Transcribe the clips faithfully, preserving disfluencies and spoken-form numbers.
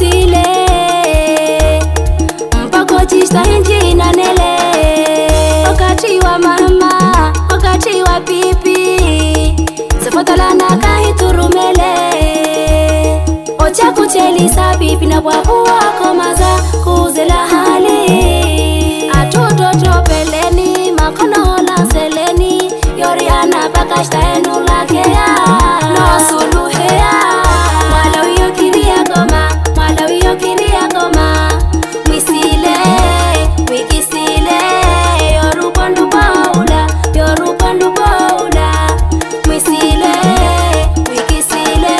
mwisile mpako chista inji na nele wakati wa mama wakati wa pipi sefotalana kahiturumele ocha kucheli sabipi na wabu wako maza kuzela hali atutoto peleni makono hola seleni yoriana pakashta enula kea no suluhea mwala wiyo kiria goma mwala wiyo kiria goma mwisile wikisile yorupondu baula yorupondu baula mwisile wikisile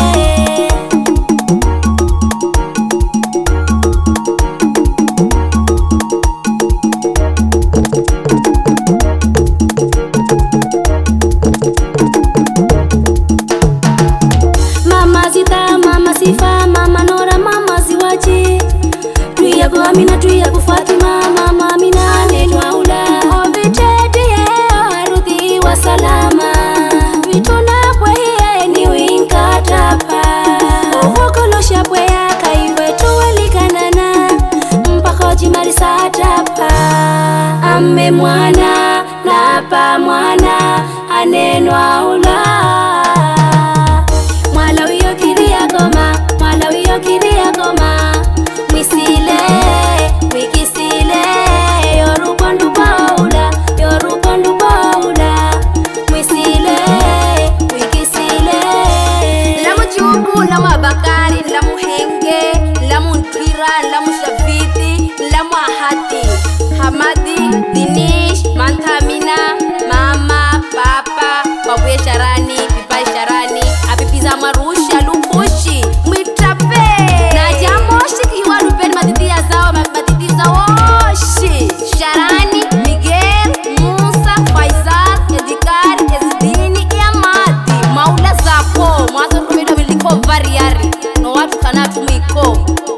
mama zita mama sifa mama nora mama ziwaji tuya kwa amina tuya kwa Fatima mama amina netwa ula ovitedi arudhi wa salama vituna kwa hiye ni winkatapa uvokolosha pwe ya kaiwe tuwelikanana mpako jimari satapa ame mwana na pa mwana anenwa ula mwala wiyo kiria goma mwala wiyo kiria goma mwisile wikisile yorupondu baula yorupondu baula mwisile wikisile lamu jubu lamu abakari lamu henge lamu ntwira lamu shaviti lamu ahati hamadi dinish manthamina mama papa babuye sharani pipai sharani apipiza marusha lukushi mwitape na jamoshi kiwa lupeni matitia zao matitia zao shi sharani Miguel Musa Faisal Edikari Ezidini Yamadi maula zapo mwazo rumedo miliko variari no watu kanatu mwiko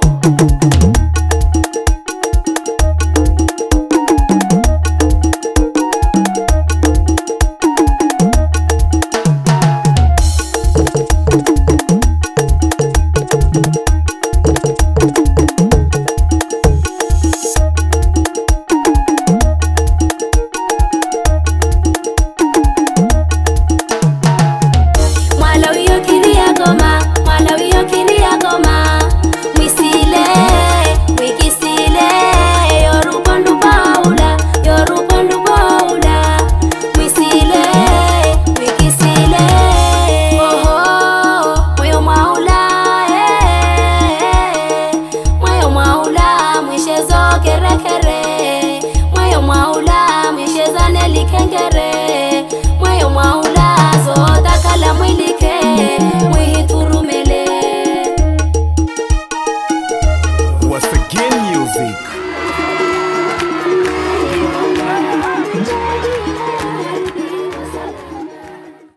mwala wiyo kiria goma mwala wiyo kiria goma mwisile wikisile yorupondu baula yorupondu baula mwisile wikisile oho moyo mwaula eh moyo mwaula mwishezo kerekere moyo mwaula mwishezane likengere